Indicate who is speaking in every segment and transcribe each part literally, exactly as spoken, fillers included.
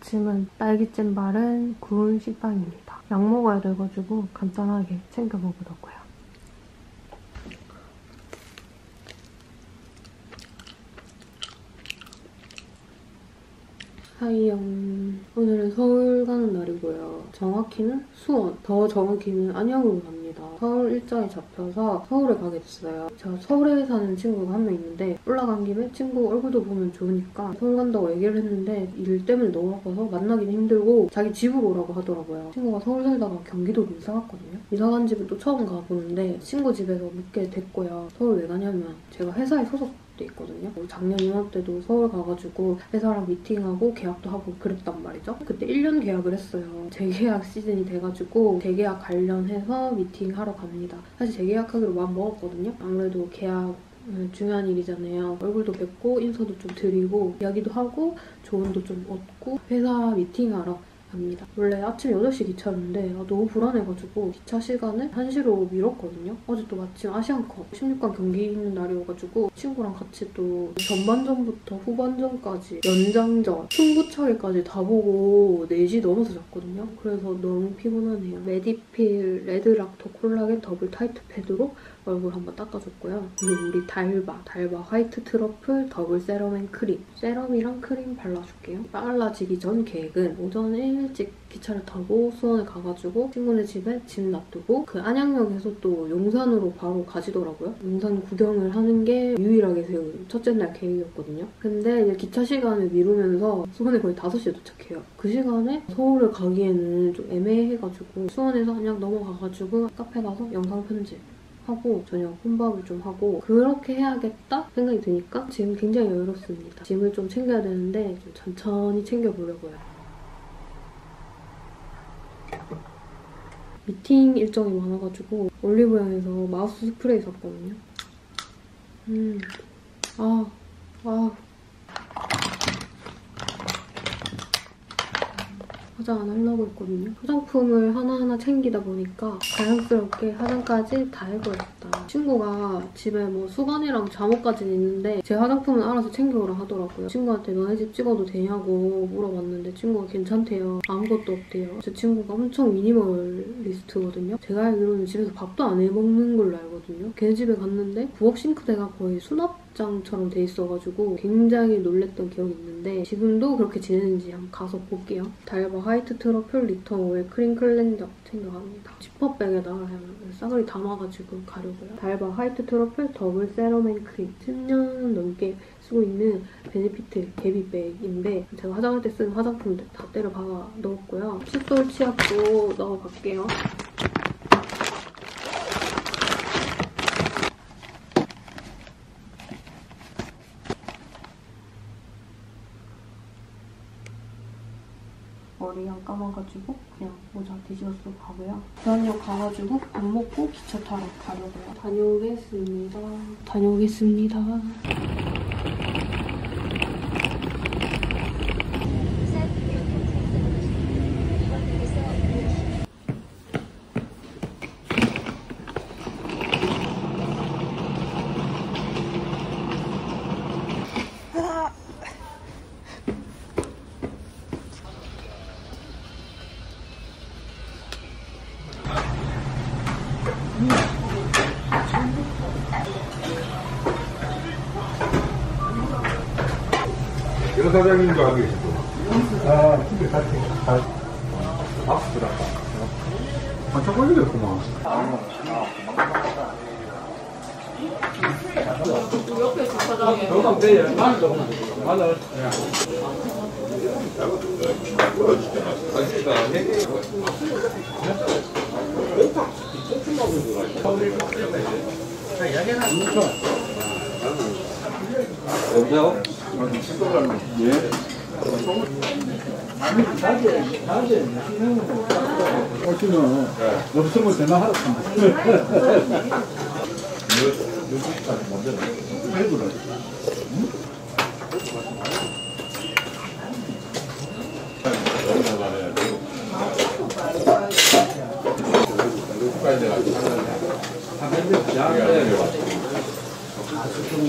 Speaker 1: 아침은 딸기잼 바른 구운 식빵입니다. 약 먹어야 돼가지고 간단하게 챙겨 먹으려고요. 하이영. 오늘은 서울 가는 날이고요. 정확히는 수원, 더 정확히는 안양으로 갑니다. 서울 일정이 잡혀서 서울에 가게 됐어요. 제가 서울에 사는 친구가 한 명 있는데 올라간 김에 친구 얼굴도 보면 좋으니까 서울 간다고 얘기를 했는데 일 때문에 너무 바빠서 만나기는 힘들고 자기 집으로 오라고 하더라고요. 친구가 서울 살다가 경기도로 이사 갔거든요. 이사 간 집을 또 처음 가보는데 친구 집에서 묵게 됐고요. 서울 왜 가냐면 제가 회사에 소속 돼 있거든요. 작년 이맘때도 서울 가가지고 회사랑 미팅하고 계약도 하고 그랬단 말이죠. 그때 일 년 계약을 했어요. 재계약 시즌이 돼가지고 재계약 관련해서 미팅하러 갑니다. 사실 재계약하기로 마음 먹었거든요. 아무래도 계약 중요한 일이잖아요. 얼굴도 뵙고 인사도 좀 드리고 이야기도 하고 조언도 좀 얻고 회사 미팅하러 갑니다. 원래 아침 여덟 시 기차였는데 아, 너무 불안해가지고 기차 시간을 한 시로 미뤘거든요. 어제 또 마침 아시안컵 십육 강 경기 있는 날이어가지고 친구랑 같이 또 전반전부터 후반전까지 연장전, 승부차기까지 다 보고 네 시 넘어서 잤거든요. 그래서 너무 피곤하네요. 메디필 레드락토 콜라겐 더블 타이트 패드로 얼굴 한번 닦아줬고요. 그리고 우리 달바, 달바 화이트 트러플 더블 세럼 앤 크림. 세럼이랑 크림 발라줄게요. 빨라지기 전 계획은 오전에 일찍 기차를 타고 수원에 가가지고 친구네 집에 짐 놔두고 그 안양역에서 또 용산으로 바로 가지더라고요. 용산 구경을 하는 게 유일하게 세운 첫째 날 계획이었거든요. 근데 이제 기차 시간을 미루면서 수원에 거의 다섯 시에 도착해요. 그 시간에 서울을 가기에는 좀 애매해가지고 수원에서 안양 넘어가가지고 카페 가서 영상 편집 하고 저녁 혼밥을 좀 하고 그렇게 해야겠다 생각이 드니까 지금 굉장히 여유롭습니다. 짐을 좀 챙겨야 되는데 좀 천천히 챙겨보려고요. 미팅 일정이 많아가지고 올리브영에서 마우스 스프레이 샀거든요. 음, 아, 아. 화장 안 하려고 했거든요. 화장품을 하나하나 챙기다 보니까 자연스럽게 화장까지 다 해버렸다. 친구가 집에 뭐 수건이랑 잠옷까지는 있는데 제 화장품은 알아서 챙겨오라 하더라고요. 친구한테 너네 집 찍어도 되냐고 물어봤는데 친구가 괜찮대요. 아무것도 없대요. 제 친구가 엄청 미니멀리스트거든요. 제가 알기로는 집에서 밥도 안 해먹는 걸로 알거든요. 걔네 집에 갔는데 부엌 싱크대가 거의 수납장처럼 돼 있어가지고 굉장히 놀랬던 기억이 있는데 지금도 그렇게 지내는지 한번 가서 볼게요. 달바 화이트 트러플 리턴 오일 크림 클렌저 챙겨갑니다. 지퍼백에다 그냥 싸그리 담아가지고 가려고요. 달바 화이트 트러플 더블 세럼 앤 크림 십 년 넘게 쓰고 있는 베네피트 개비백인데 제가 화장할 때 쓰는 화장품들 다 때려 박아 넣었고요. 칫솔 치약도 넣어갈게요. 머리 안 감아가지고 그냥 모자 뒤집어 쓰고 가고요. 대한역 가가지고 밥 먹고 기차 타러 가려고요. 다녀오겠습니다. 다녀오겠습니다.
Speaker 2: 여 사장님도 하고 계시고. 아, 근데 같이, 다, 박수 들었다. 한참 걸리겠구만.
Speaker 3: 옆에 주차장에.
Speaker 2: 조금 빼요. 마늘 조금. 마늘.
Speaker 4: 여보세요?
Speaker 2: 예. 오시면 없으면 전화하라 합니다.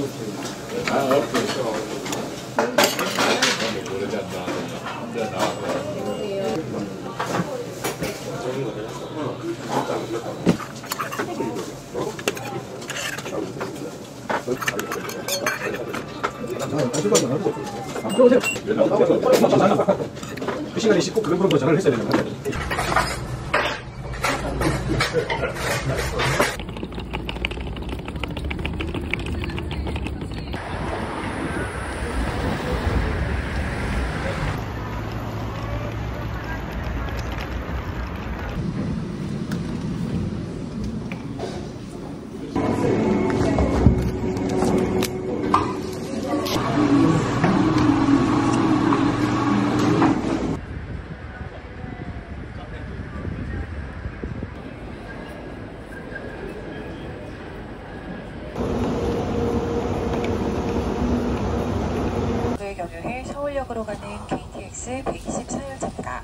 Speaker 4: 아, 없어. 모르겠다.
Speaker 5: 그 시간에 씻고 그런 그런 거 전화를 했어야 되는 거야.
Speaker 6: 경유해 서울역으로 가는 케이티엑스 백이십사 열차입니다.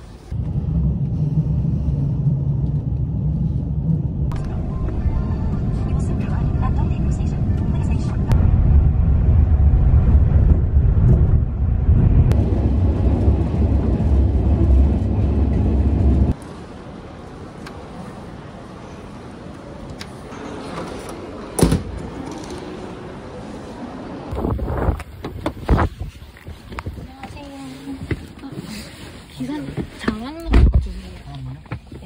Speaker 7: 기사님 장학만 가져오세요. 네.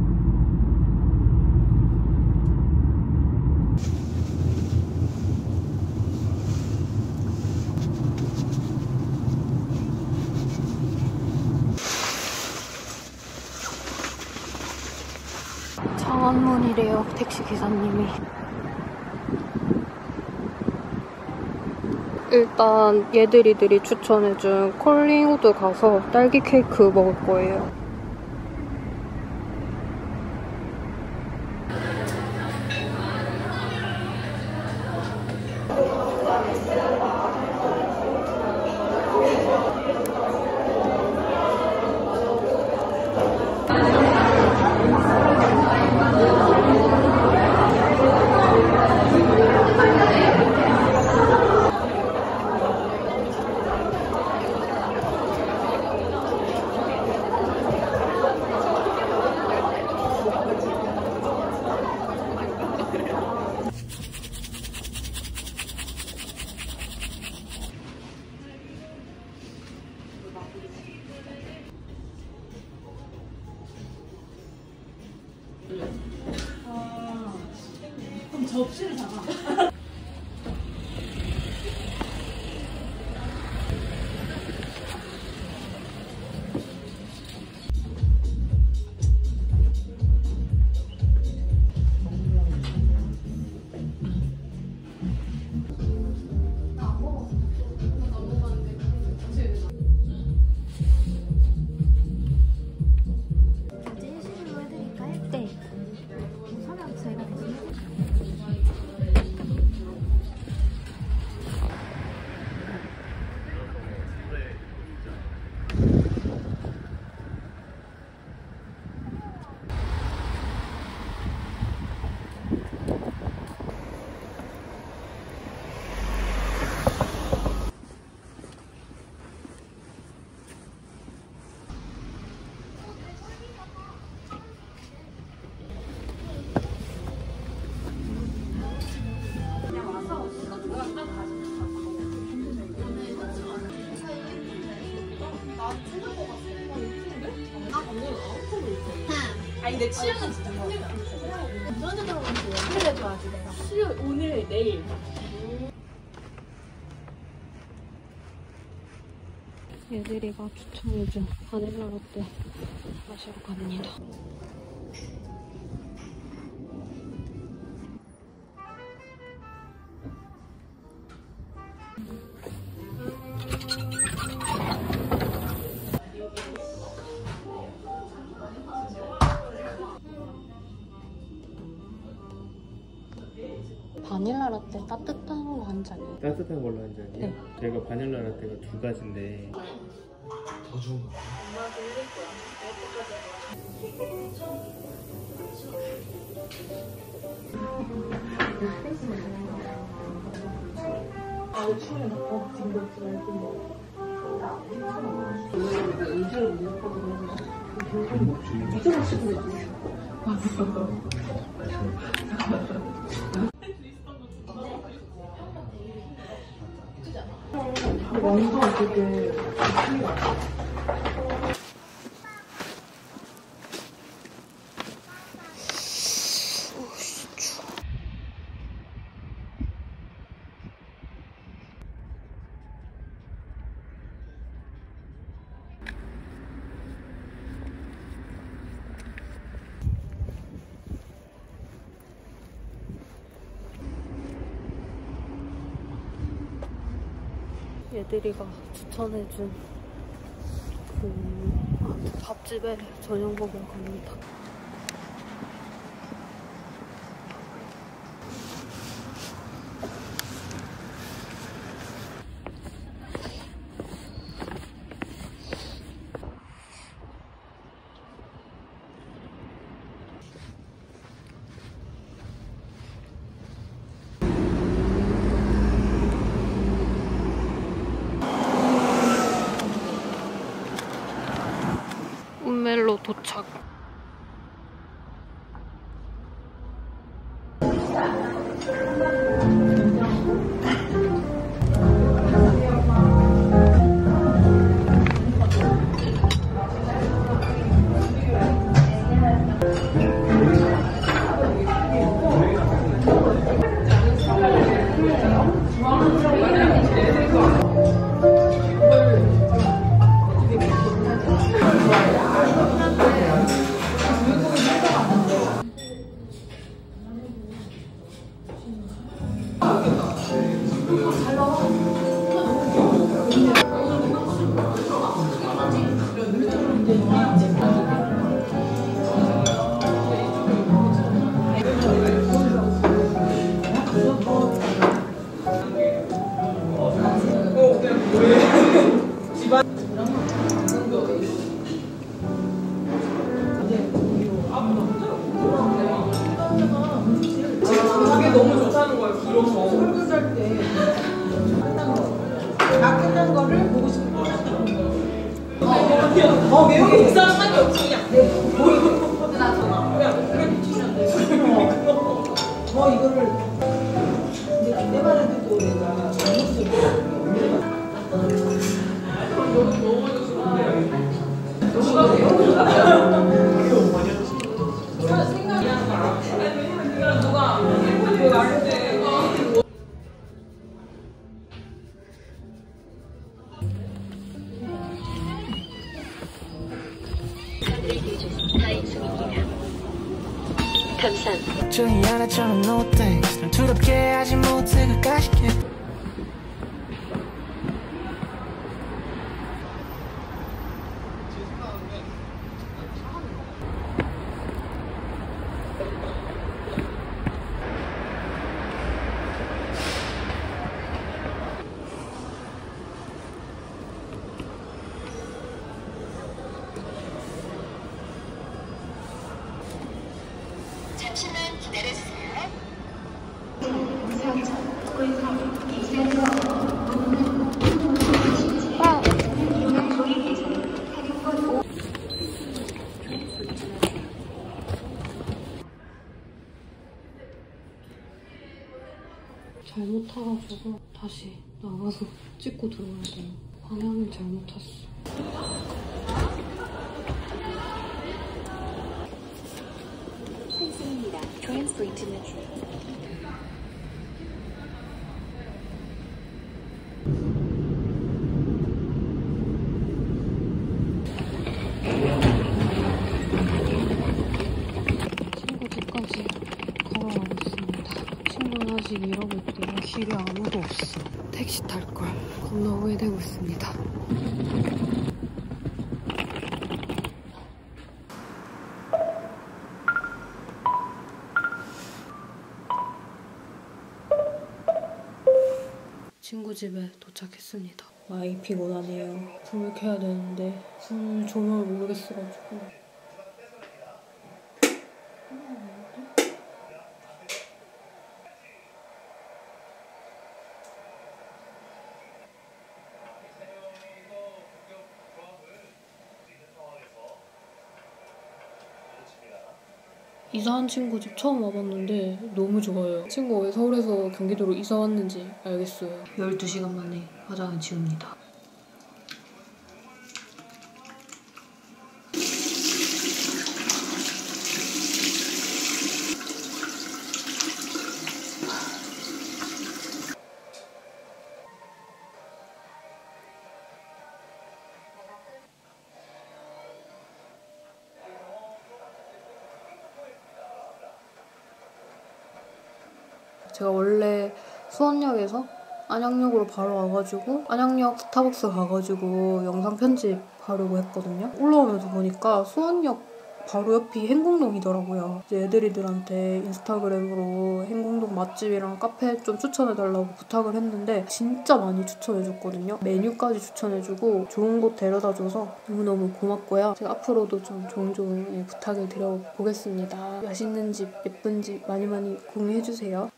Speaker 7: 장학문이래요, 택시 기사님이. 일단 얘들이들이 추천해준 콜링우드 가서 딸기 케이크 먹을 거예요.
Speaker 3: 그럼 접시를 담아. 아니 내 취향은 진짜 언제 들어가는지 연락해줘 아직 내가 수요일 오늘 내일
Speaker 7: 얘들이가 추천해준 바닐라 라떼 마시러 갑니다. 바닐라 라떼 따뜻한 거 한 잔이에요.
Speaker 8: 따뜻한 걸로 한 잔이요?
Speaker 7: 네.
Speaker 8: 저희가 바닐라 라떼가 두 가지인데 더 좋은 거
Speaker 1: 완전 되게 얘들이가 추천해준 그 밥집에 저녁 먹으러 갑니다. 운멜로 도착.
Speaker 9: 어, 매운게 비싼 상관이 없지, 그냥. 어, 이거를. 내가 그때만 해도 내가 잘못했어.
Speaker 10: 걱정이 하나처럼 no thanks 난 두렵게 하지 못해 끝까지 게
Speaker 6: 잠시만 기다려주세요.
Speaker 1: 잘못 타가지고 다시 나가서 찍고 들어와야 돼요. 방향을 잘못 탔어.
Speaker 6: 펜스입니다. 트랜스포인트 메트로.
Speaker 1: 친구 집까지 걸어가고 있습니다. 친구는 아직 일하고 있대요. 길에 아무도 없어. 택시 탈걸. 겁나 후회되고 있습니다. 친구 집에 도착했습니다. 많이 피곤하네요. 불을 켜야 되는데 불 조명을 모르겠어가지고. 이사한 친구 집 처음 와봤는데 너무 좋아요. 친구가 왜 서울에서 경기도로 이사 왔는지 알겠어요. 열두 시간 만에 화장을 지웁니다.
Speaker 7: 제가 원래 수원역에서 안양역으로 바로 와가지고 안양역 스타벅스 가가지고 영상 편집 하려고 했거든요. 올라오면서 보니까 수원역 바로 옆이 행궁동이더라고요. 이제 애들이들한테 인스타그램으로 행궁동 맛집이랑 카페 좀 추천해달라고 부탁을 했는데 진짜 많이 추천해줬거든요. 메뉴까지 추천해주고 좋은 곳 데려다줘서 너무너무 고맙고요. 제가 앞으로도 좀 종종 예, 부탁을 드려보겠습니다. 맛있는 집, 예쁜 집 많이 많이 공유해주세요.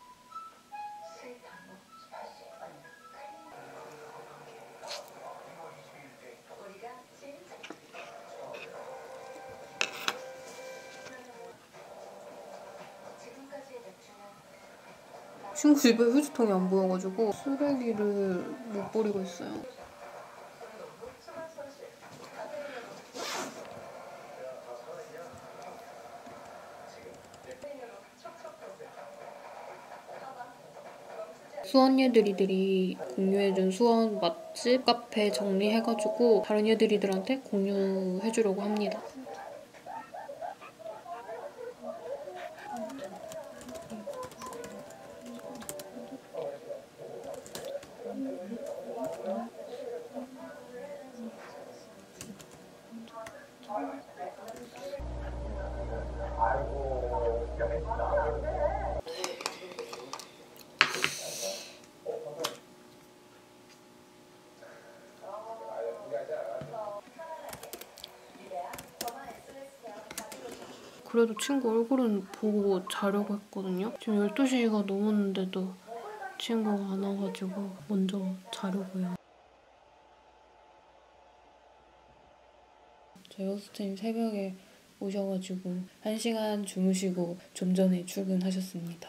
Speaker 7: 친구 집에 휴지통이 안 보여가지고 쓰레기를 못 버리고 있어요. 수원 얘들이들이 공유해준 수원 맛집, 카페 정리해가지고 다른 얘들이들한테 공유해주려고 합니다. 그래도 친구 얼굴은 보고 자려고 했거든요. 지금 열두 시가 넘었는데도 친구가 안 와가지고 먼저 자려고요. 저희 호스트님 새벽에 오셔가지고 한 시간 주무시고 좀 전에 출근하셨습니다.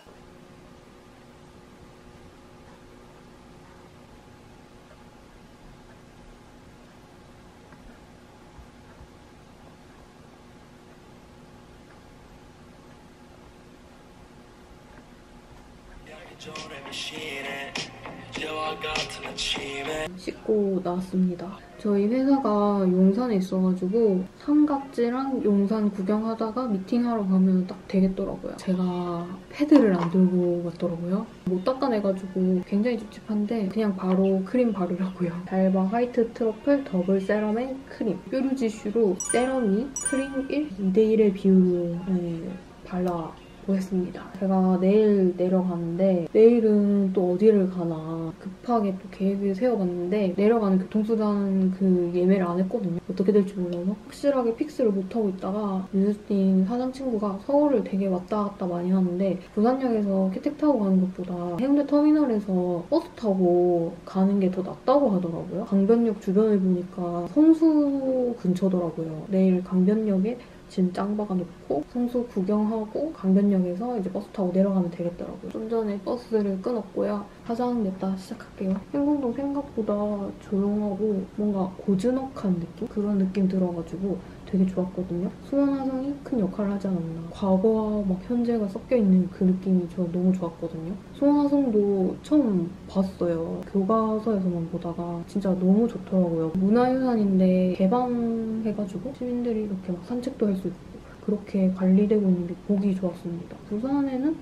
Speaker 7: 씻고 나왔습니다. 저희 회사가 용산에 있어가지고 삼각지랑 용산 구경하다가 미팅하러 가면 딱 되겠더라고요. 제가 패드를 안 들고 갔더라고요. 못 닦아내가지고 굉장히 찝찝한데 그냥 바로 크림 바르려고요. 달바 화이트 트러플 더블 세럼앤 크림. 뾰루지슈로 세럼이 크림 일, 이 대 일의 비율로 발라 보겠습니다. 제가 내일 내려가는데 내일은 또 어디를 가나 급하게 또 계획을 세워봤는데 내려가는 교통수단 그 예매를 안 했거든요. 어떻게 될지 몰라서 확실하게 픽스를 못하고 있다가 뉴스팀 사장 친구가 서울을 되게 왔다 갔다 많이 하는데 부산역에서 캐택 타고 가는 것보다 해운대 터미널에서 버스 타고 가는 게 더 낫다고 하더라고요. 강변역 주변을 보니까 성수 근처더라고요. 내일 강변역에 짐 짱 박아놓고 성수 구경하고 강변역에서 이제 버스 타고 내려가면 되겠더라고요. 좀 전에 버스를 끊었고요. 화장 냈다 시작할게요. 행궁동 생각보다 조용하고 뭔가 고즈넉한 느낌? 그런 느낌 들어가지고 되게 좋았거든요. 수원 화성이 큰 역할을 하지 않았나. 과거와 막 현재가 섞여있는 그 느낌이 저 너무 좋았거든요. 수원 화성도 처음 봤어요. 교과서에서만 보다가 진짜 너무 좋더라고요. 문화유산인데 개방해가지고 시민들이 이렇게 막 산책도 할 수 있고 그렇게 관리되고 있는 게 보기 좋았습니다. 부산에는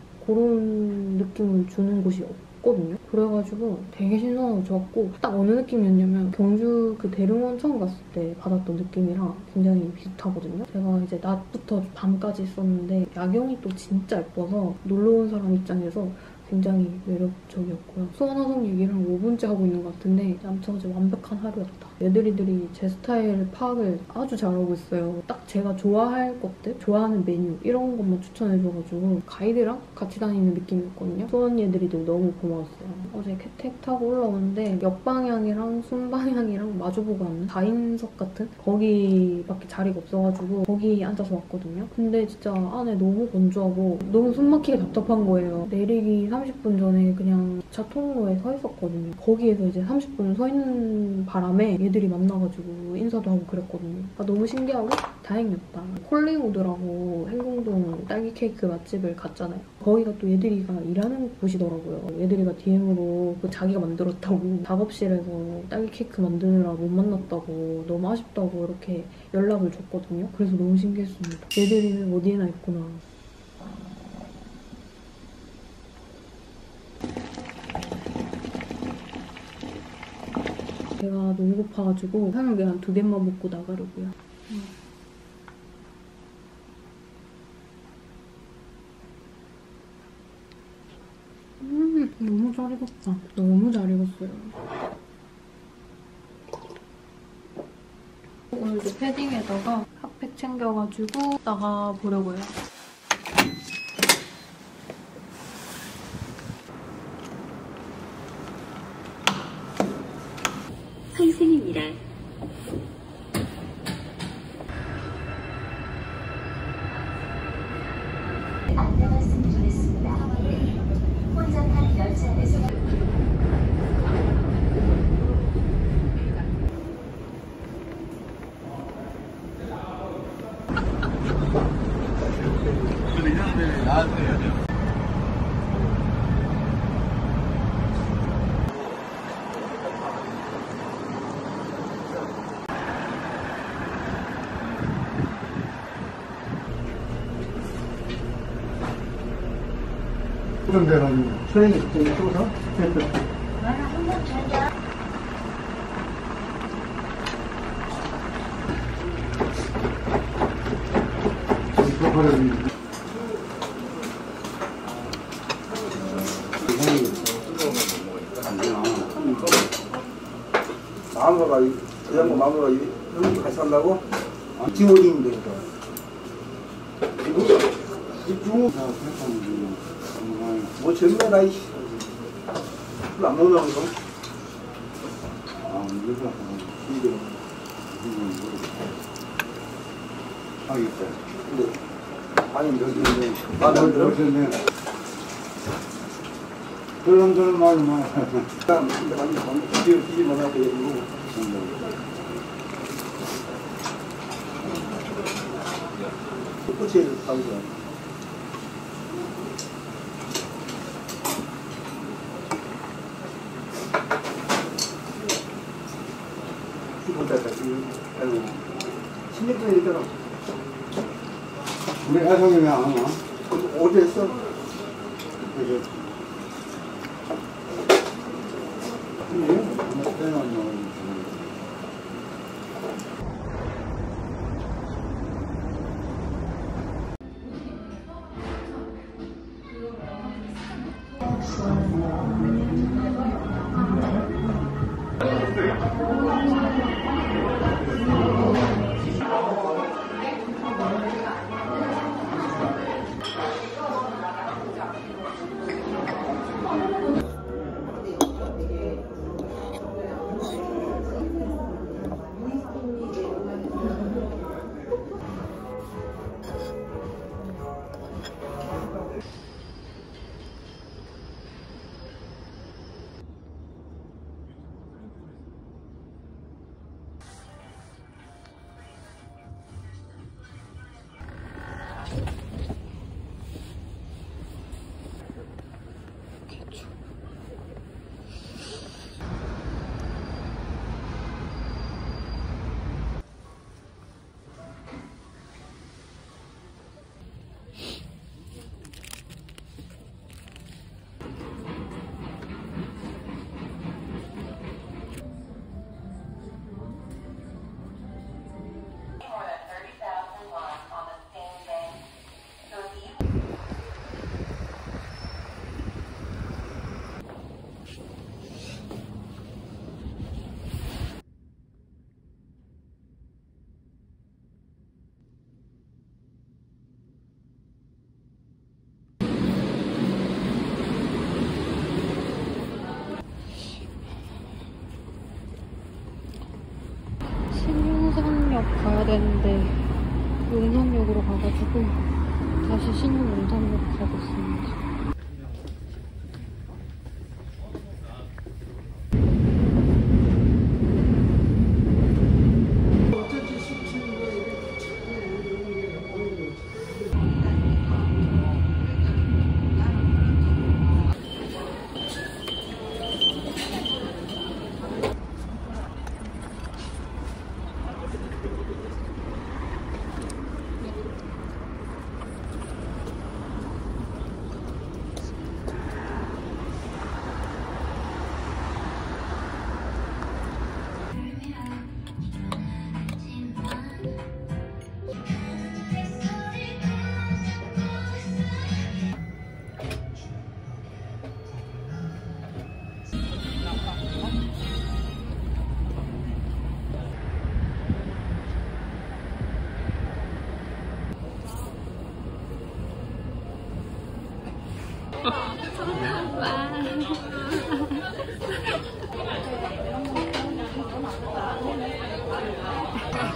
Speaker 7: 그런 느낌을 주는 곳이 없거든요. 그래가지고 되게 신선하고 좋았고 딱 어느 느낌이었냐면 경주 그 대릉원 처음 갔을 때 받았던 느낌이랑 굉장히 비슷하거든요. 제가 이제 낮부터 밤까지 있었는데 야경이 또 진짜 예뻐서 놀러 온 사람 입장에서 굉장히 매력적이었고요. 수원 화성 얘기를 한 오 분째 하고 있는 것 같은데 아무튼 어제 완벽한 하루였다. 애들이들이 제 스타일 파악을 아주 잘하고 있어요. 딱 제가 좋아할 것들, 좋아하는 메뉴 이런 것만 추천해줘가지고 가이드랑 같이 다니는 느낌이었거든요. 수원 애들이들 너무 고마웠어요. 어제 캐택 타고 올라오는데 역방향이랑 순방향이랑 마주보고 앉는 사 인석 같은 거기밖에 자리가 없어가지고 거기 앉아서 왔거든요. 근데 진짜 안에 너무 건조하고 너무 숨막히게 답답한 거예요. 내리기 삼십 분 전에 그냥 차 통로에 서 있었거든요. 거기에서 이제 삼십 분 서 있는 바람에 얘들이 만나가지고 인사도 하고 그랬거든요. 그러니까 너무 신기하고 다행이었다. 콜링우드라고 행궁동 딸기 케이크 맛집을 갔잖아요. 거기가 또 얘들이가 일하는 곳이더라고요. 얘들이가 디엠으로 그 자기가 만들었다고 작업실에서 딸기 케이크 만드느라 못 만났다고 너무 아쉽다고 이렇게 연락을 줬거든요. 그래서 너무 신기했습니다. 얘들이는 어디에나 있구나. 제가 너무 고파가지고 삼양계란 두 개만 먹고 나가려고요. 음. 음, 너무 잘 익었다. 너무 잘 익었어요. 오늘도 패딩에다가 핫팩 챙겨가지고 나가보려고요.
Speaker 11: 환승입니다. 안내가 승인됐습니다. 혼잡한 열차 안에서
Speaker 2: 그런 데는 트레이닝 저기 쏘서
Speaker 12: 마누라가 그 양반 마누라가 여기 같이 산다고 지워주면 되니까. 이거 뭐 젊은 나이 술안 먹는 거? 아, 이거 이거 하겠다. 근데 아니 여기는 아, 널 들었네.
Speaker 2: 그런 그런 말이 많아.
Speaker 12: 일단 근데 많이 많이 뒤에 뒤에 만나고 이거. 꽃이 사고 좋아. 아이고, 십육 분에 있잖아.
Speaker 2: 우리 애송이 왜 안 와?
Speaker 12: 어제 했어.
Speaker 2: 그래서
Speaker 7: 신용산역 가야 되는데 용산역으로 가가지고 다시 신용용산역 가고 있습니다.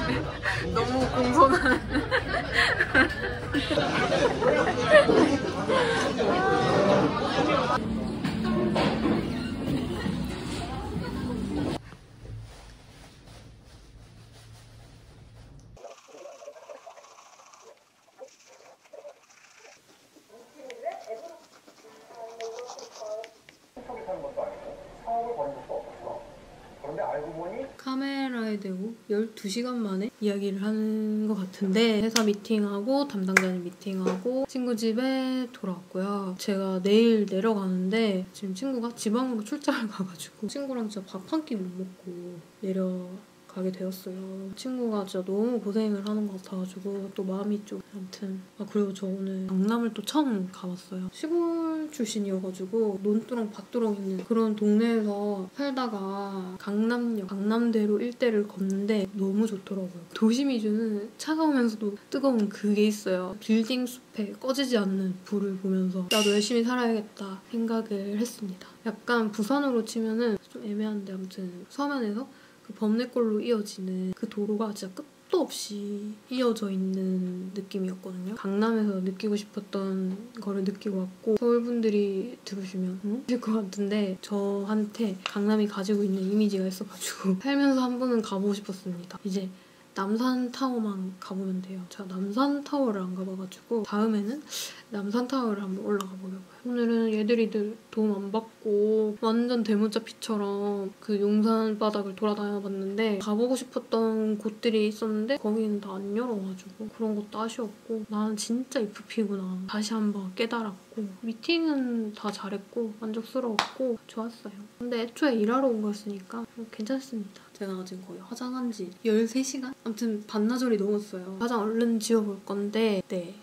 Speaker 7: 너무 공손한. 카메라에 대고 열두 시간 만에 이야기를 하는 것 같은데 회사 미팅하고 담당자님 미팅하고 친구 집에 돌아왔고요. 제가 내일 내려가는데 지금 친구가 지방으로 출장을 가가지고 친구랑 진짜 밥 한 끼 못 먹고 내려가게 되었어요. 친구가 진짜 너무 고생을 하는 것 같아가지고 또 마음이 좀 아무튼 아 그리고 저 오늘 강남을 또 처음 가봤어요. 시골 출신이어가지고 논두렁 밭두렁 있는 그런 동네에서 살다가 강남역, 강남대로 일대를 걷는데 너무 좋더라고요. 도시미주는 차가우면서도 뜨거운 그게 있어요. 빌딩 숲에 꺼지지 않는 불을 보면서 나도 열심히 살아야겠다 생각을 했습니다. 약간 부산으로 치면은 좀 애매한데 아무튼 서면에서 그 범내골로 이어지는 그 도로가 진짜 끝도 없이 이어져 있는 느낌이었거든요. 강남에서 느끼고 싶었던 거를 느끼고 왔고 서울분들이 들으시면 응? 하실 것 같은데 저한테 강남이 가지고 있는 이미지가 있어가지고 살면서 한 번은 가보고 싶었습니다. 이제 남산타워만 가보면 돼요. 제가 남산타워를 안 가봐가지고 다음에는 남산타워를 한번 올라가 보려고요. 오늘은 얘들이들 도움 안 받고 완전 대문자피처럼 그 용산 바닥을 돌아다녀봤는데 가보고 싶었던 곳들이 있었는데 거기는 다 안 열어가지고 그런 것도 아쉬웠고 나는 진짜 이프피구나 다시 한번 깨달았고 미팅은 다 잘했고 만족스러웠고 좋았어요. 근데 애초에 일하러 온 거였으니까 괜찮습니다. 제가 아직 거의 화장한 지 열세 시간? 아무튼 반나절이 넘었어요. 화장 얼른 지워볼 건데 네.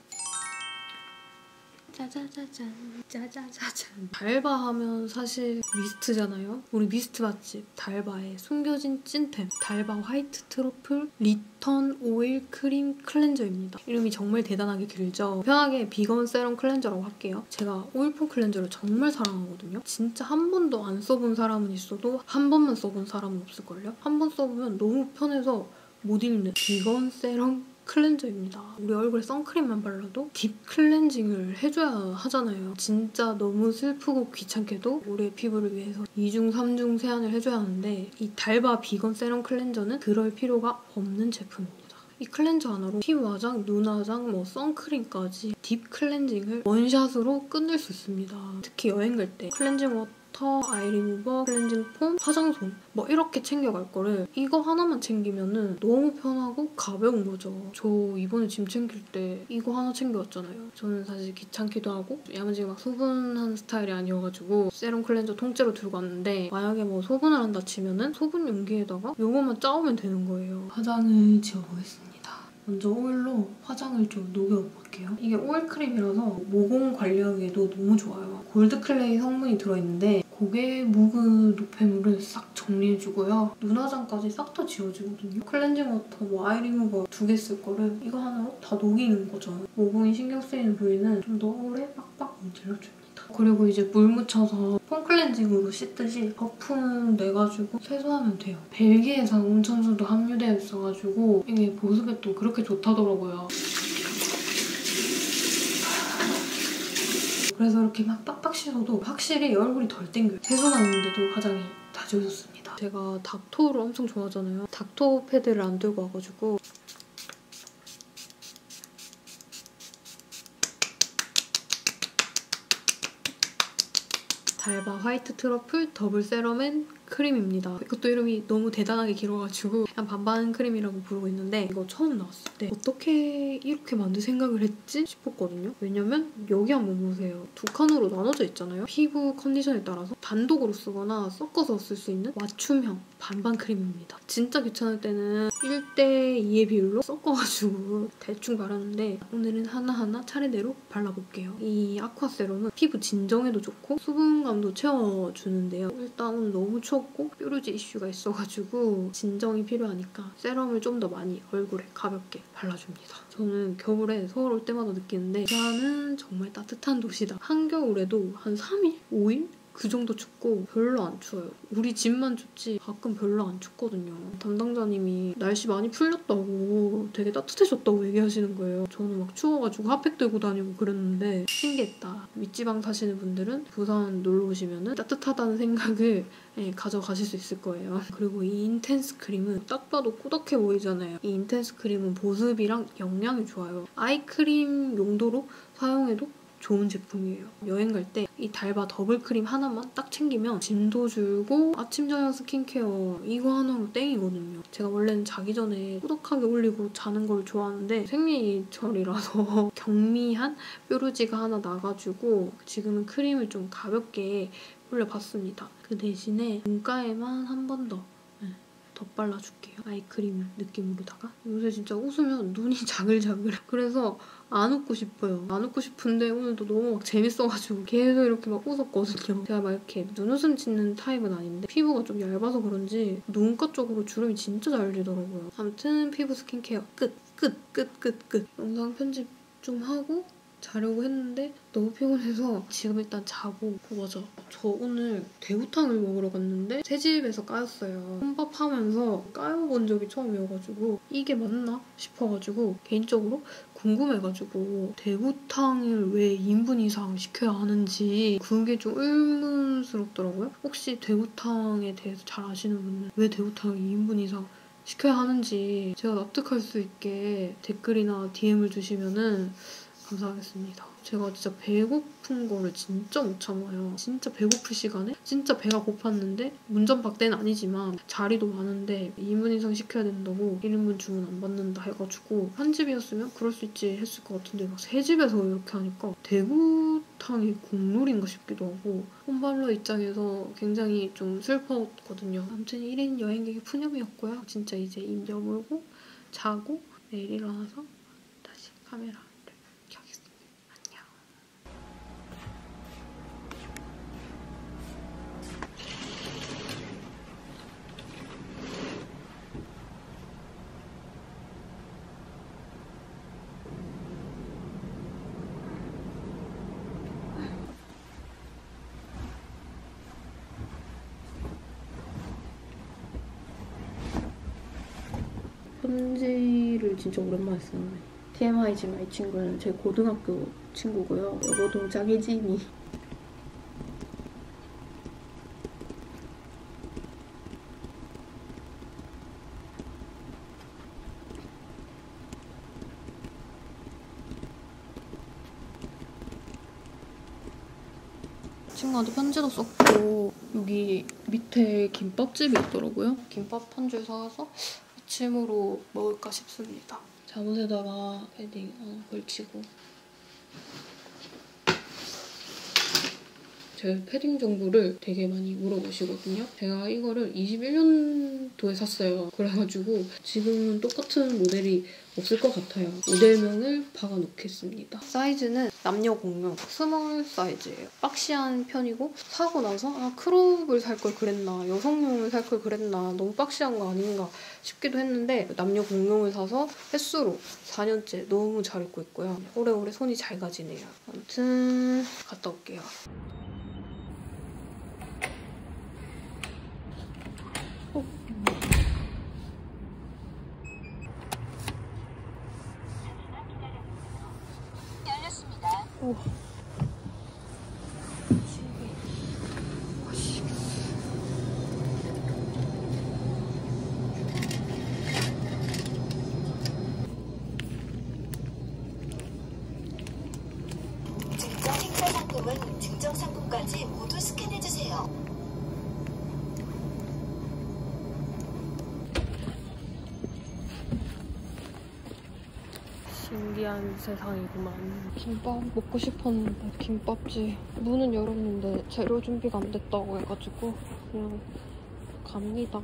Speaker 7: 짜자자잔 짜자자잔 달바 하면 사실 미스트잖아요. 우리 미스트 맛집 달바의 숨겨진 찐템 달바 화이트 트러플 리턴 오일 크림 클렌저입니다. 이름이 정말 대단하게 길죠. 편하게 비건 세럼 클렌저라고 할게요. 제가 오일폼 클렌저를 정말 사랑하거든요. 진짜 한 번도 안 써본 사람은 있어도 한 번만 써본 사람은 없을걸요? 한 번 써보면 너무 편해서 못 읽는 비건 세럼 클렌저입니다. 우리 얼굴에 선크림만 발라도 딥 클렌징을 해줘야 하잖아요. 진짜 너무 슬프고 귀찮게도 우리의 피부를 위해서 이중, 삼중 세안을 해줘야 하는데 이 달바 비건 세럼 클렌저는 그럴 필요가 없는 제품입니다. 이 클렌저 하나로 피부 화장, 눈 화장, 뭐 선크림까지 딥 클렌징을 원샷으로 끝낼 수 있습니다. 특히 여행 갈 때 클렌징 워터 아이 리무버, 클렌징 폼, 화장솜 뭐 이렇게 챙겨갈 거를 이거 하나만 챙기면은 너무 편하고 가벼운 거죠. 저 이번에 짐 챙길 때 이거 하나 챙겨왔잖아요. 저는 사실 귀찮기도 하고 야무지게 막 소분한 스타일이 아니어가지고 세럼 클렌저 통째로 들고 왔는데 만약에 뭐 소분을 한다 치면은 소분 용기에다가 요거만 짜오면 되는 거예요. 화장을 지워보겠습니다. 먼저 오일로 화장을 좀 녹여볼게요. 이게 오일 크림이라서 모공 관리하기에도 너무 좋아요. 골드클레이 성분이 들어있는데 고개 묵은 노폐물을 싹 정리해주고요. 눈화장까지 싹 다 지워지거든요. 클렌징 워터, 뭐 아이 리무버 두 개 쓸 거를 이거 하나로 다 녹이는 거죠. 모공이 신경 쓰이는 부위는 좀 더 오래 빡빡 문질러줍니다. 그리고 이제 물 묻혀서 폼 클렌징으로 씻듯이 거품 내가지고 세수하면 돼요. 벨기에산 온천수도 함유되어 있어가지고 이게 보습에 또 그렇게 좋다더라고요. 그래서 이렇게 막 빡빡 씻어도 확실히 얼굴이 덜 땡겨요. 세수하는데도 화장이 다 지워졌습니다. 제가 닥토를 엄청 좋아하잖아요. 닥토 패드를 안 들고 와가지고 달바 화이트 트러플 더블 세럼앤 크림입니다. 이것도 이름이 너무 대단하게 길어가지고 그냥 반반 크림이라고 부르고 있는데 이거 처음 나왔을 때 어떻게 이렇게 만들 생각을 했지 싶었거든요. 왜냐면 여기 한번 보세요. 두 칸으로 나눠져 있잖아요. 피부 컨디션에 따라서 단독으로 쓰거나 섞어서 쓸 수 있는 맞춤형 반반 크림입니다. 진짜 귀찮을 때는 일 대 이의 비율로 섞어가지고 대충 바르는데 오늘은 하나하나 차례대로 발라볼게요. 이 아쿠아 세럼은 피부 진정에도 좋고 수분감도 채워주는데요. 일단 오늘 너무 추워 뾰루지 이슈가 있어가지고 진정이 필요하니까 세럼을 좀 더 많이 얼굴에 가볍게 발라줍니다. 저는 겨울에 서울 올 때마다 느끼는데 부산은 정말 따뜻한 도시다. 한겨울에도 한 삼 일? 오 일? 그
Speaker 1: 그 정도 춥고 별로 안 추워요. 우리 집만 춥지 가끔 별로 안 춥거든요. 담당자님이 날씨 많이 풀렸다고 되게 따뜻해졌다고 얘기하시는 거예요. 저는 막 추워가지고 핫팩 들고 다니고 그랬는데 신기했다. 윗지방 사시는 분들은 부산 놀러 오시면 따뜻하다는 생각을 네, 가져가실 수 있을 거예요. 그리고 이 인텐스 크림은 딱 봐도 꾸덕해 보이잖아요. 이 인텐스 크림은 보습이랑 영양이 좋아요. 아이크림 용도로 사용해도 좋은 제품이에요. 여행 갈 때 이 달바 더블 크림 하나만 딱 챙기면 진도 줄고 아침 저녁 스킨케어 이거 하나로 땡이거든요. 제가 원래는 자기 전에 꾸덕하게 올리고 자는 걸 좋아하는데 생리철이라서 경미한 뾰루지가 하나 나가지고 지금은 크림을 좀 가볍게 올려봤습니다. 그 대신에 눈가에만 한 번 더 덧발라줄게요. 아이크림 느낌으로다가. 요새 진짜 웃으면 눈이 자글자글. 그래서 안 웃고 싶어요. 안 웃고 싶은데 오늘도 너무 막 재밌어가지고 계속 이렇게 막 웃었거든요. 제가 막 이렇게 눈웃음 짓는 타입은 아닌데 피부가 좀 얇아서 그런지 눈가 쪽으로 주름이 진짜 잘 지더라고요. 아무튼 피부 스킨케어 끝! 끝! 끝! 끝! 끝! 영상 편집 좀 하고 자려고 했는데 너무 피곤해서 지금 일단 자고. 어, 맞아. 저 오늘 대구탕을 먹으러 갔는데 새집에서 까였어요. 혼밥하면서 까여본 적이 처음이어가지고 이게 맞나 싶어가지고 개인적으로 궁금해가지고 대구탕을 왜 이 인분 이상 시켜야 하는지 그게 좀 의문스럽더라고요. 혹시 대구탕에 대해서 잘 아시는 분은 왜 대구탕을 이 인분 이상 시켜야 하는지 제가 납득할 수 있게 댓글이나 디엠을 주시면은 감사하겠습니다. 제가 진짜 배고픈 거를 진짜 못 참아요. 진짜 배고플 시간에 진짜 배가 고팠는데 문전박대는 아니지만 자리도 많은데 이 인분 이상 시켜야 된다고 일 인분 주문 안 받는다 해가지고 한 집이었으면 그럴 수 있지 했을 것 같은데 막 세 집에서 이렇게 하니까 대구탕이 국룰인가 싶기도 하고 홈발러 입장에서 굉장히 좀 슬펐거든요. 아무튼 일 인 여행객의 푸념이었고요. 진짜 이제 입 여물고 자고 내일 일어나서 다시 카메라 편지를 진짜 오랜만에 썼네. 티엠아이지만 이 친구는 제 고등학교 친구고요. 여고 동창이지니. 친구한테 편지도 썼고 여기 밑에 김밥집이 있더라고요. 김밥 한 줄 사와서 아침으로 먹을까 싶습니다. 잠옷에다가 패딩 하나 걸치고 제 패딩 정보를 되게 많이 물어보시거든요. 제가 이거를 이십일 년도에 샀어요. 그래가지고 지금은 똑같은 모델이 없을 것 같아요. 모델명을 박아놓겠습니다. 사이즈는 남녀 공용 스몰 사이즈예요. 박시한 편이고 사고 나서 아 크롭을 살 걸 그랬나 여성용을 살 걸 그랬나 너무 박시한 거 아닌가 싶기도 했는데 남녀 공용을 사서 횟수로 사 년째 너무 잘 입고 있고요. 오래오래 손이 잘 가지네요. 아무튼 갔다 올게요. 어.
Speaker 11: 열렸습니다.
Speaker 1: 오.
Speaker 11: 증정 행사 상품은 증정 상품까지 모두 스캔해주세요.
Speaker 1: 신기한 세상이구만. 김밥 먹고 싶었는데 김밥집 문은 열었는데 재료 준비가 안 됐다고 해가지고 그냥 갑니다.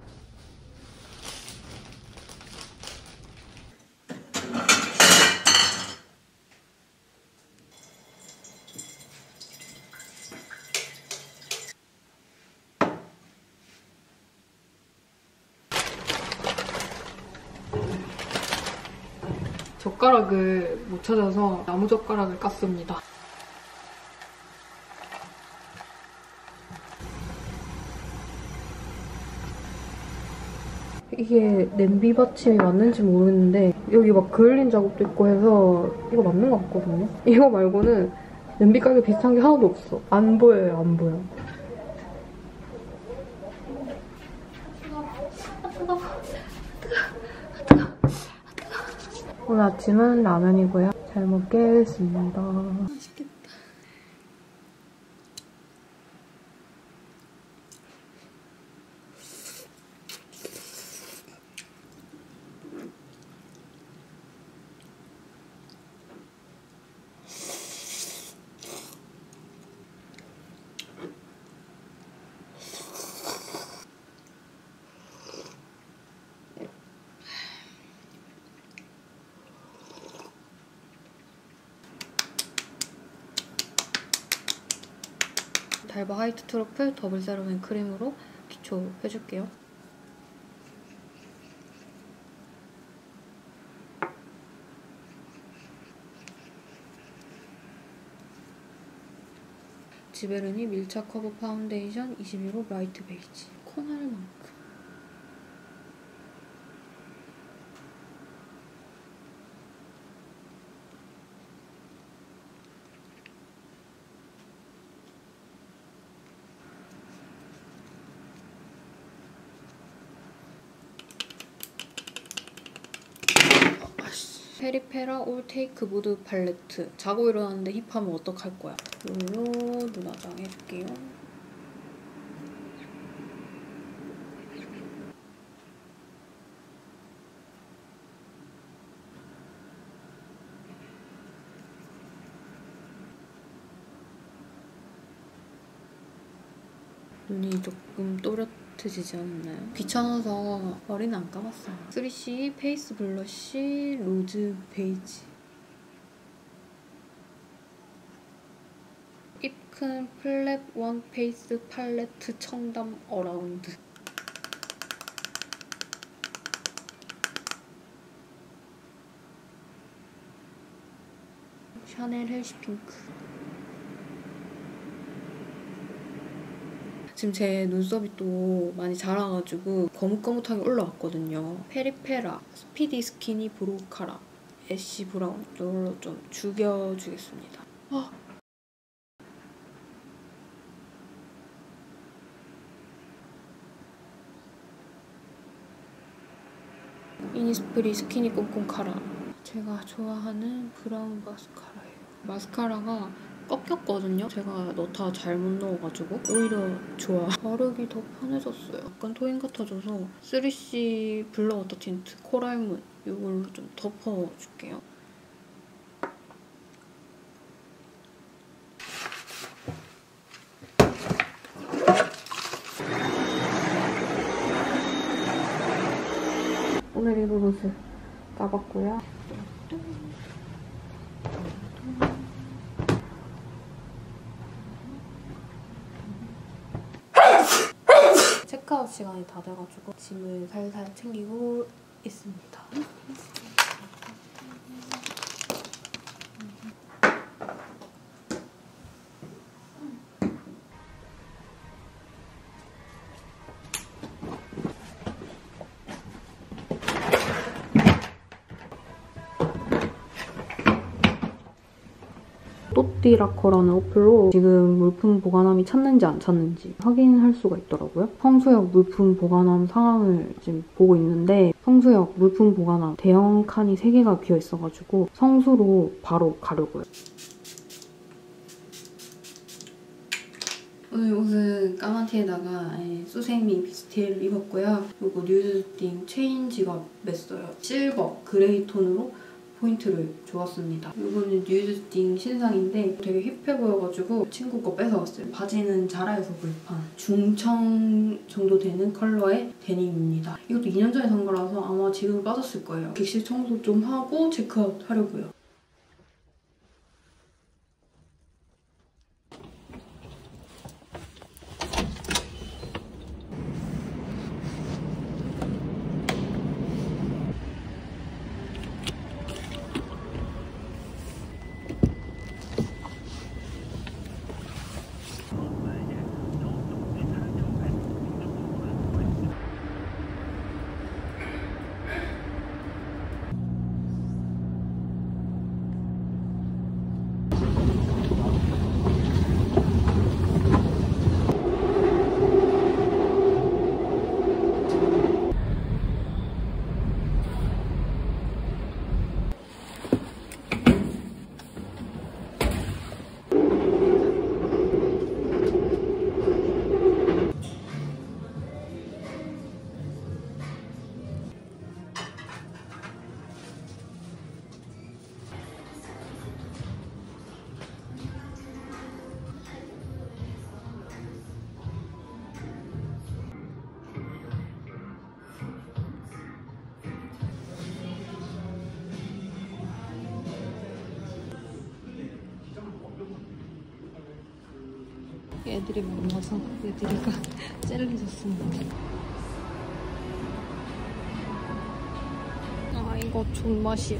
Speaker 1: 젓가락을 못 찾아서 나무젓가락을 깠습니다. 이게 냄비 받침이 맞는지 모르겠는데 여기 막 그을린 자국도 있고 해서 이거 맞는 것 같거든요? 이거 말고는 냄비 가게 비슷한 게 하나도 없어. 안 보여요, 안 보여. 오늘 아침은 라면이고요. 잘 먹겠습니다. 맛있겠다. 달바 화이트 트러플 더블 세럼 크림으로 기초 해줄게요. 지베르니 밀착 커버 파운데이션 이십일 호 라이트 베이지. 코날 만큼. 페리페라 올 테이크 무드 팔레트. 자고 일어났는데 힙하면 어떡할 거야. 이걸로 눈화장 해줄게요. 눈이 조금 또렷해지지 않았나요? 귀찮아서 머리는 안 감았어요. 쓰리씨 페이스 블러쉬 로즈 베이지. 입큰 플랫 원 페이스 팔레트 청담 어라운드. 샤넬 헬시 핑크. 지금 제 눈썹이 또 많이 자라가지고 거뭇거뭇하게 올라왔거든요. 페리페라 스피디 스키니 브로우 카라 애쉬 브라운 이걸로 좀 죽여주겠습니다. 아. 이니스프리 스키니 꼼꼼 카라. 제가 좋아하는 브라운 마스카라예요. 마스카라가 꺾였거든요. 제가 넣다 잘못 넣어가지고 오히려 좋아. 바르기 더 편해졌어요. 약간 토잉 같아져서 쓰리씨 블러 워터 틴트 코랄문 이걸로 좀 덮어줄게요. 오늘 입을 옷을 까봤고요. 체크아웃 시간이 다 돼가지고 짐을 살살 챙기고 있습니다. 또띠라커라는 어플로 지금 물품 보관함이 찼는지 안 찼는지 확인할 수가 있더라고요. 성수역 물품 보관함 상황을 지금 보고 있는데 성수역 물품 보관함 대형 칸이 세 개가 비어 있어가지고 성수로 바로 가려고요. 오늘 옷은 까만 티에다가 수세미 비스티를 입었고요. 이거 뉴드띵 체인 지갑 맸어요. 실버 그레이 톤으로 포인트를 주었습니다. 이거는 뉴드띵 신상인데 되게 힙해 보여가지고 친구 거 뺏어왔어요. 바지는 자라에서 구입한 중청 정도 되는 컬러의 데님입니다. 이것도 이 년 전에 산 거라서 아마 지금 빠졌을 거예요. 객실 청소 좀 하고 체크아웃 하려고요. 애들이 많아서 애들이가 젤리졌습니다. 아 이거 존맛이야.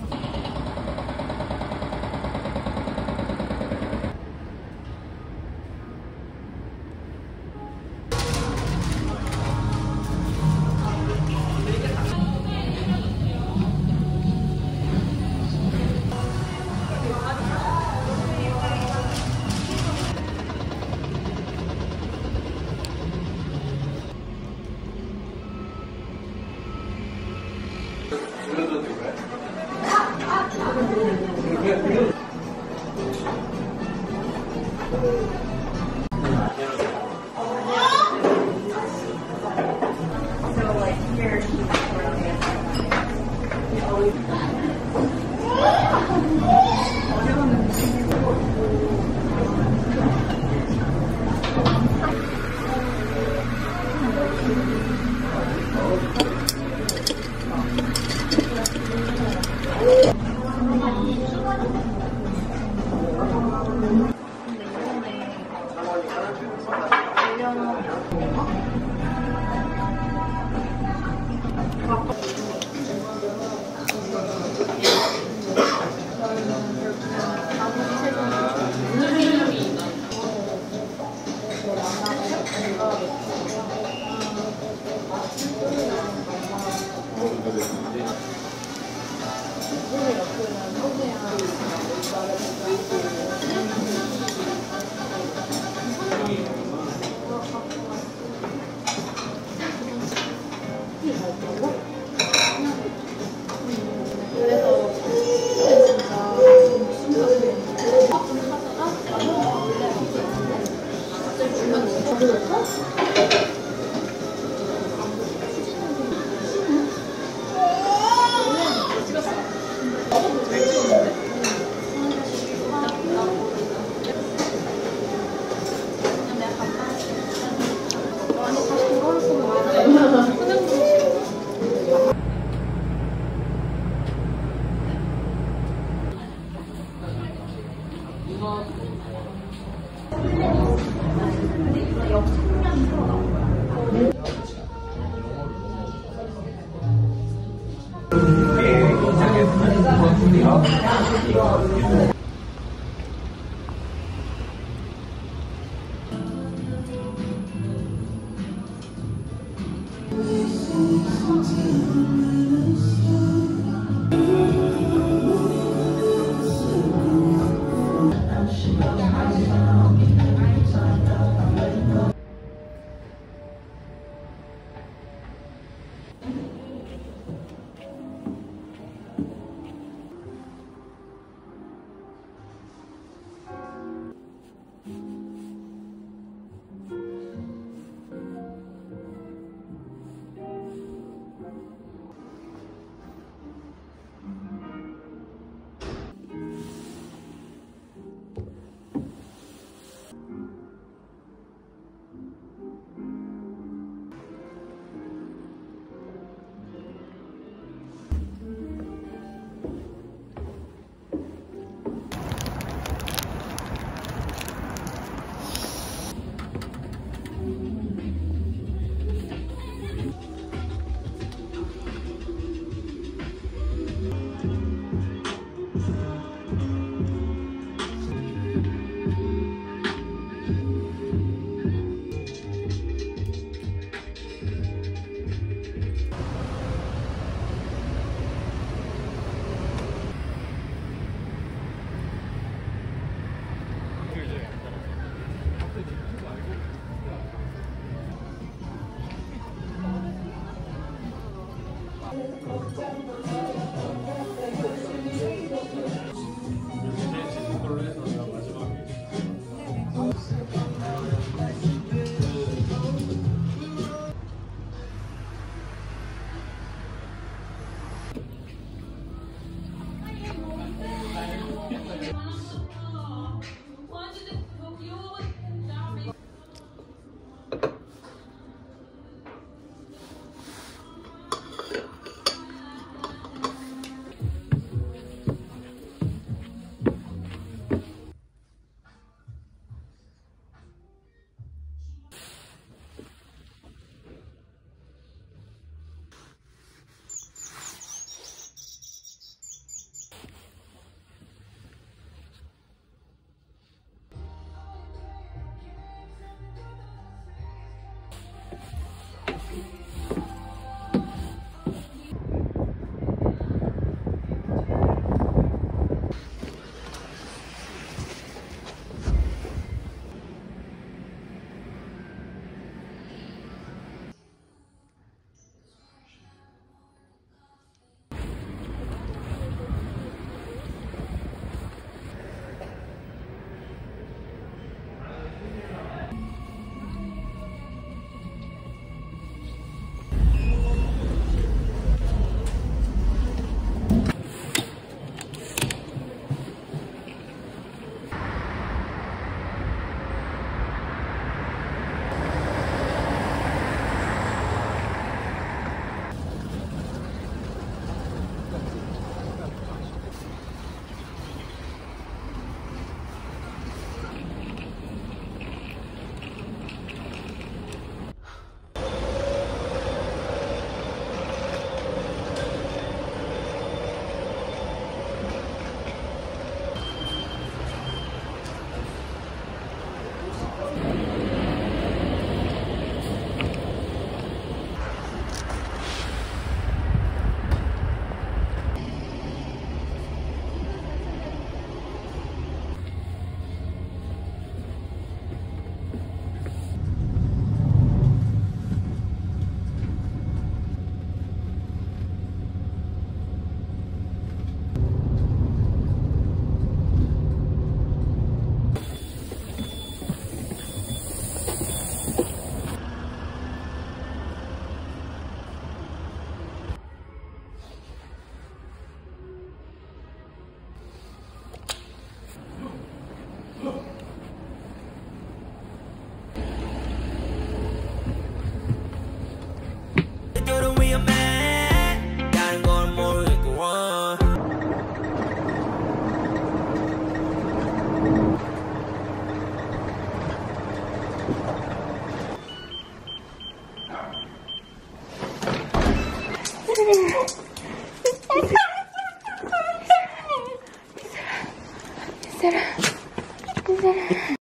Speaker 7: 인사라 인사라